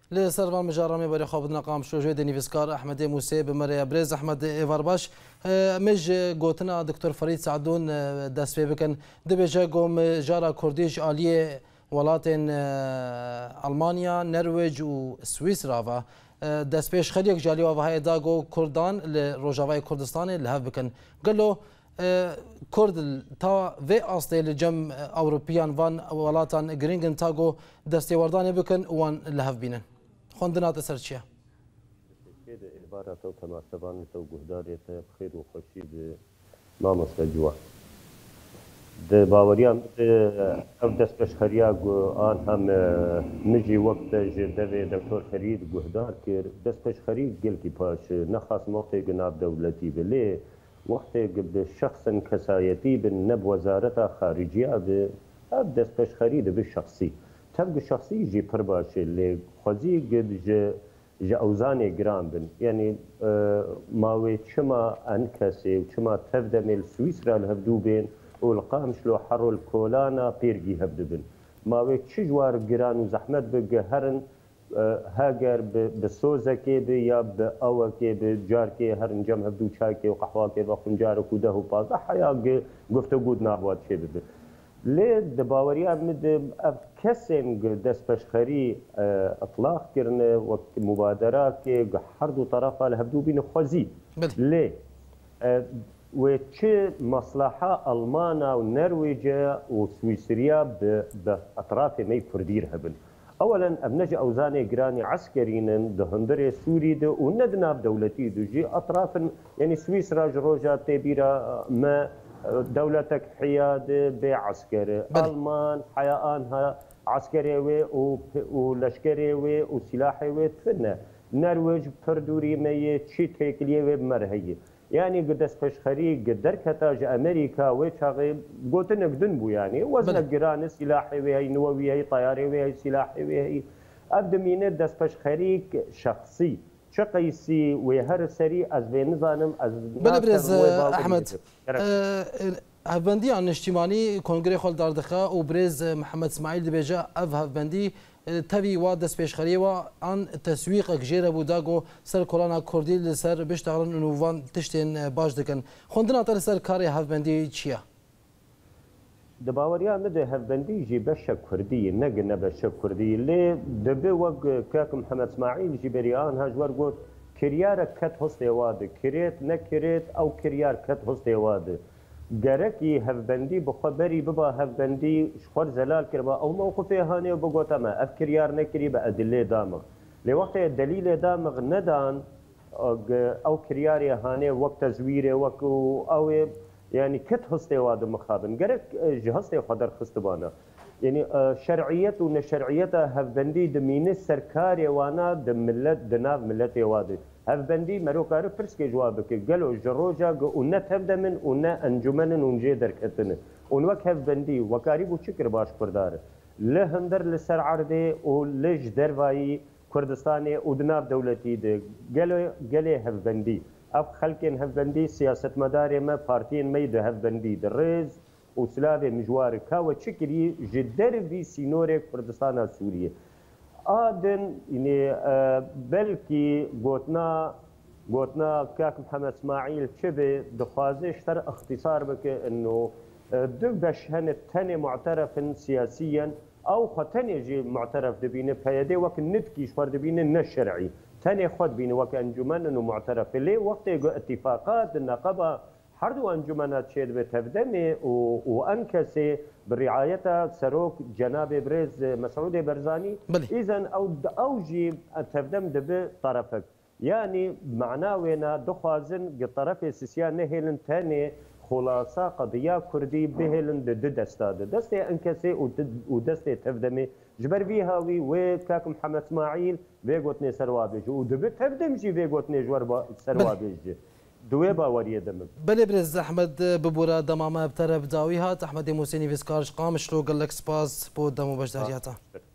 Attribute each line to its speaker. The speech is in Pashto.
Speaker 1: لسروان مجارمه برای خوابدن قام شوجه دنیویسکار احمد موسی بمره برز احمد ایوارباش مج گوتنا دکتر فرید سعدون دست پی بکن دبیجه گم جارا کردیش عالیه ولاتن المانیا نروژ و سوئیسرا و دست پیش خلیق جالی و های داگو کردان لروجاوای کردستان لهف بکن قالو کرد تا و اصلی لجم اوروبیان وان ولاتن گرینگن تاگو دستی وردان بکن وان لهف بینن خوندنات اثر چیه؟
Speaker 2: عبارت او تماسبان تو گهداریت خیر و خوشی ما مستجوا د باوریان او دست بشخریا آن هم نجی وقت جدوی دکتر خرید گهدار کر دست بشخری گل کی پاش نخاص موقع جناب دولتی بله وقت به شخص کسایتی به نب وزارت خارجیه به دست بشخری به شخصی تبق شخصی جی پر باشه لی خوزی گد جا اوزان گرام بن یعنی ماوی چما انکسی و چما تفدمل سویسرا لهفدو بین والقام شلو حرو الكولانا بيرجي هبدبن ما ويك شجوار جيران وزحمت بجهرن هاجر بسوزكي بيا بأوكي بجاركي هرن جم هبدو شاكي وقحواكي بخنجارك وده وباز حياة قفت وجود نابوات شيء بده ليه دباوريا مد كسن دست بشخري اطلاق كرنا وقت مبادرات كي حرد طرفها لهبدو بين خوزي ليه و چه مصلحة ألمانا ونرويجا وسويسريا بأطراف مي كردير هبن أولا أبنج أوزاني جراني عسكريين دهندري سوري ده وندنا بدولتي دو جي أطراف يعني سويسرا جروجا تبيرا ما دولتك حياد بعسكري ألمان حياانها عسكري ولشكري وسلاحي تفنى نرويج فردوري مي تشي تيكليه بمرهي يعني قدس فشخري قدر كتاج امريكا وشاغي قلت نقدن بو يعني وزن جيران سلاحي وهي نووي هي طياري وهي سلاحي وهي ابدا مين دس فشخري شخصي شقيسي وهر سري از بنظام از
Speaker 1: بلبرز احمد هفبندي عن اجتماعي كونغري خال داردخه وبرز محمد اسماعيل دبيجا اف هفبندي تبي وادس بيشخريه وان تسويق جيره بوداغو سر كورونا كورديل سر بيشتغلن انوفان تشتين باش دكن خوندنا تر سر كاري هفبندي تشيا
Speaker 2: دباوريا مده هفبندي جي بش كردي نقنا بش كردي لي دبي وق كاك محمد اسماعيل جبريان هاجور قلت كريار كت هوستي واد كريت نكريت او كريار كت هوستي واد جركي هفبندي بخبري ببا هفبندي شخور زلال كربا او موقفي هاني وبقوتا ما افكر يار نكري بأدلة دامغ لوقت الدليل دامغ ندان او كرياري هاني وقت زويري وقت او يعني كت هستي واد مخابن جرك جهستي خدر خستبانا يعني شرعية ونشرعية هفبندي دمين سركاري وانا دملت دناف ملتي وادي هفبندي مروكار فرسكي جوابك قالوا جروجا ونا تبدا من ونا انجمن ونجي دركتن ونوك هفبندي وكاريبو شكر باش كردار لهندر لسر عرضي ولج درواي كردستاني ودناف دولتي دي قالوا هفبندي اف خلكن هفبندي سياسة مداري ما بارتين ميد هفبندي دريز وسلافي مجوار كاوة شكري جدر في سينوري كردستان سوريا آدن يعني بلكي قوتنا كاك محمد اسماعيل شبه دخوازي اشتر اختصار بك انه دو بشهن تاني معترف سياسيا او خطاني جي معترف دبينه بهيدي وك ندكي شوار دبينه نشرعي تاني خد بينه وك انجمان انه معترف ليه وقت اتفاقات النقابه حردو انجمانات شيد بتفدمي وانكسي برعايتها سروك جناب بريز مسعود برزاني اذا اوجي تفدم دب طرفك يعني معناه وين دخوازن الطرف السياسي نهلن ثاني خلاصه قضيه كردي بهلن دستاد دستي انكسي ودستي تفدمي جبر بيهاوي وكاك محمد اسماعيل بيغوتني سروابج ودب تفدمجي بيغوتني جوار سروابج دوی باوریه دم
Speaker 1: بله برز احمد ببورا دمامه بطرف داوی هات احمد موسینی ویسکارش قامش رو گلک سپاس بود دمو بجداریاتا